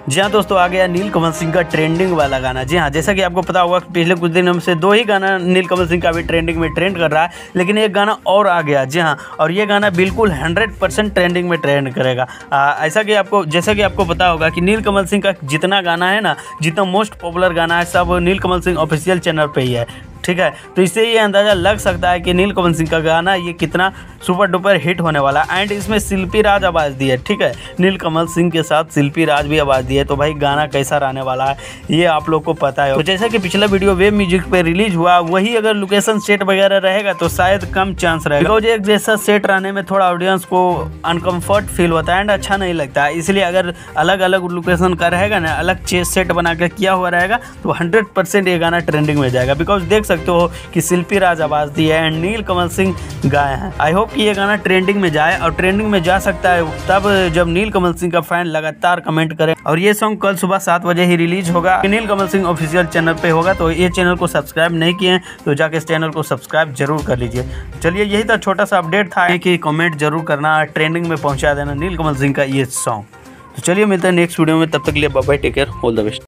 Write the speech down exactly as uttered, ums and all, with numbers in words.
जी हाँ दोस्तों, आ गया नीलकमल सिंह का ट्रेंडिंग वाला गाना। जी हाँ, जैसा कि आपको पता होगा पिछले कुछ दिनों से दो ही गाना नीलकमल सिंह का भी ट्रेंडिंग में ट्रेंड कर रहा है, लेकिन एक गाना और आ गया। जी हाँ, और ये गाना बिल्कुल हंड्रेड परसेंट ट्रेंडिंग में ट्रेंड करेगा। आ, ऐसा कि आपको जैसा कि आपको पता होगा कि नीलकमल सिंह का जितना गाना है ना, जितना मोस्ट पॉपुलर गाना है, सब नीलकमल सिंह ऑफिशियल चैनल पे ही है। ठीक है, तो इससे ये अंदाज़ा लग सकता है कि नीलकमल सिंह का गाना ये कितना सुपर डुपर हिट होने वाला है। एंड इसमें शिल्पी राज आवाज़ दी है। ठीक है, नीलकमल सिंह के साथ शिल्पी राज भी आवाज़ दी है। तो भाई गाना कैसा रहने वाला है ये आप लोग को पता है। तो जैसा कि पिछला वीडियो वेब म्यूजिक पे रिलीज हुआ, वही अगर लोकेशन सेट वगैरह रहेगा तो शायद कम चांस रहेगा, बिकॉज एक जैसा सेट रहने में थोड़ा ऑडियंस को अनकम्फर्ट फील होता है एंड अच्छा नहीं लगता है। इसलिए अगर अलग अलग लोकेशन का रहेगा ना, अलग सेट बना के किया हुआ रहेगा तो हंड्रेड परसेंट ये गाना ट्रेंडिंग में जाएगा। बिकॉज देख सकते हो कि शिल्पी राज आवाज़ दी है एंड नीलकमल सिंह गाए हैं। आई होप कि ये गाना ट्रेंडिंग में जाए, और ट्रेंडिंग में जा सकता है तब जब नीलकमल सिंह का फैन लगातार कमेंट करे। और ये सॉन्ग कल सुबह सात बजे ही रिलीज होगा, नीलकमल सिंह ऑफिशियल चैनल पे होगा। तो ये चैनल को सब्सक्राइब नहीं किए हैं तो जाके इस चैनल को सब्सक्राइब जरूर कर लीजिए। चलिए, यही था छोटा सा अपडेट था कि कमेंट जरूर करना, ट्रेंडिंग में पहुंचा देना नीलकमल सिंह का ये सॉन्ग। तो चलिए मिलते हैं नेक्स्ट वीडियो में, तब तक के लिए bye bye, take care, all the best.